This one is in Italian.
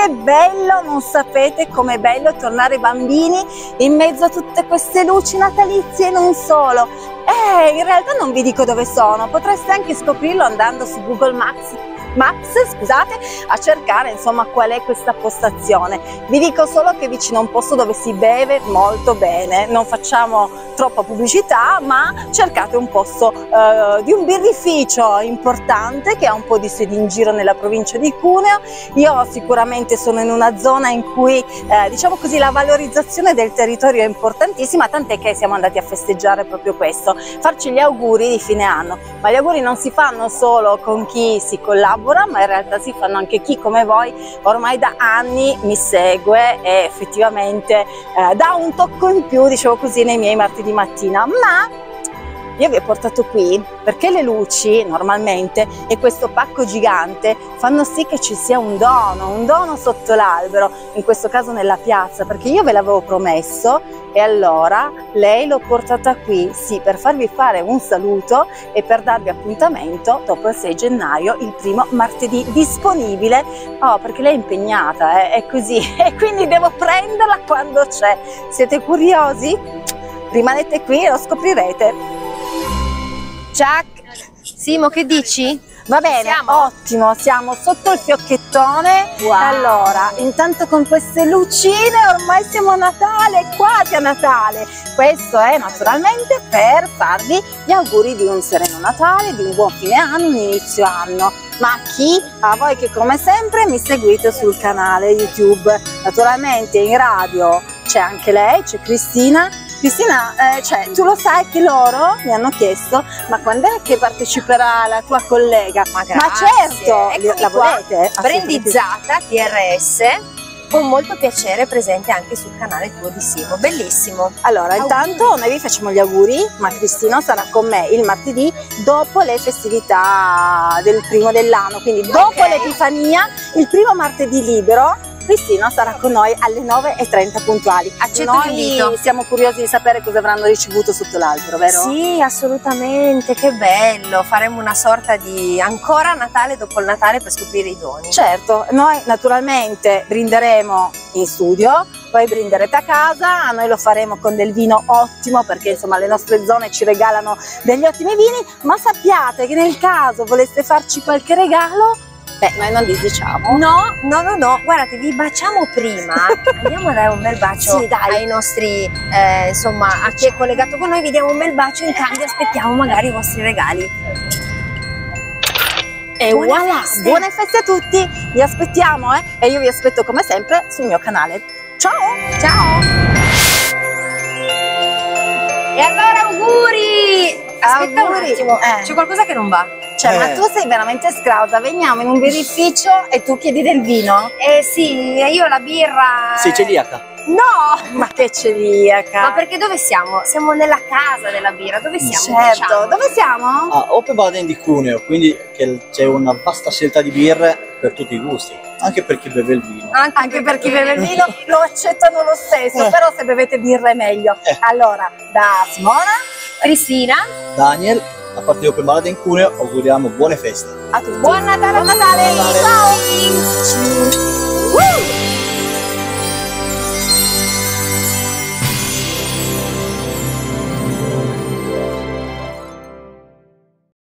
bello, non sapete com'è bello tornare bambini in mezzo a tutte queste luci natalizie e non solo. In realtà non vi dico dove sono, potreste anche scoprirlo andando su Google Maps, scusate, a cercare insomma qual è questa postazione. Vi dico solo che è vicino a un posto dove si beve molto bene, non facciamo troppa pubblicità, ma cercate un posto di un birrificio importante che ha un po' di sedi in giro nella provincia di Cuneo. Io sicuramente sono in una zona in cui diciamo così la valorizzazione del territorio è importantissima, tant'è che siamo andati a festeggiare proprio questo, farci gli auguri di fine anno. Ma gli auguri non si fanno solo con chi si collabora, ma in realtà si fanno anche chi come voi ormai da anni mi segue e effettivamente dà un tocco in più, diciamo così, nei miei martedì mattina. Ma io vi ho portato qui perché le luci normalmente e questo pacco gigante fanno sì che ci sia un dono sotto l'albero, in questo caso nella piazza, perché io ve l'avevo promesso e allora lei l'ho portata qui, sì, per farvi fare un saluto e per darvi appuntamento dopo il 6 gennaio, il primo martedì disponibile. Oh, perché lei è impegnata, è così, e quindi devo prenderla quando c'è. Siete curiosi? Rimanete qui e lo scoprirete. Jack, Simo, che dici? Va bene, ottimo, siamo sotto il fiocchettone. Wow. Allora, intanto con queste lucine ormai siamo a Natale, quasi a Natale. Questo è naturalmente per farvi gli auguri di un sereno Natale, di un buon fine anno, un inizio anno. Ma a voi che come sempre mi seguite sul canale YouTube. Naturalmente in radio c'è anche lei, c'è Cristina. Cristina, cioè, tu lo sai che loro mi hanno chiesto, ma quando è che parteciperà la tua collega? Ma certo, la volete? Brandizzata TRS, con molto piacere, presente anche sul canale tuo di Simo, bellissimo. Allora, intanto noi vi facciamo gli auguri, ma Cristina sarà con me il martedì dopo le festività del primo dell'anno, quindi dopo l'Epifania, il primo martedì libero. Cristina sarà con noi alle 9:30 puntuali. Accetto l'invito. Noi siamo curiosi di sapere cosa avranno ricevuto sotto l'albero, vero? Sì, assolutamente, che bello. Faremo una sorta di ancora Natale dopo il Natale per scoprire i doni. Certo, noi naturalmente brinderemo in studio, poi brinderete a casa, noi lo faremo con del vino ottimo perché insomma le nostre zone ci regalano degli ottimi vini, ma sappiate che nel caso voleste farci qualche regalo, beh, noi non disdiciamo. No, guardate, vi baciamo prima, andiamo a dare un bel bacio sì, dai, ai nostri, insomma, a chi è collegato con noi, vi diamo un bel bacio, in cambio aspettiamo magari i vostri regali. E voilà, buone feste a tutti, vi aspettiamo e io vi aspetto come sempre sul mio canale. Ciao! Ciao! E allora auguri! Aspetta un attimo, c'è qualcosa che non va. Cioè, ma tu sei veramente scrausa, veniamo in un birrificio e tu chiedi del vino? Sì, io la birra... Sei celiaca? No! Ma che celiaca! Ma perché dove siamo? Siamo nella casa della birra, dove siamo? Certo, Diciamo. dove siamo? A Open Baden di Cuneo, quindi c'è una vasta scelta di birre per tutti i gusti, anche per chi beve il vino. Anche per chi beve il vino lo accettano lo stesso, però se bevete birra è meglio. Allora, da Simona, Cristina, Daniel, a parte di Open Baden in Cuneo, auguriamo buone feste. a tutti. buon Natale! Buon Natale! Ciao!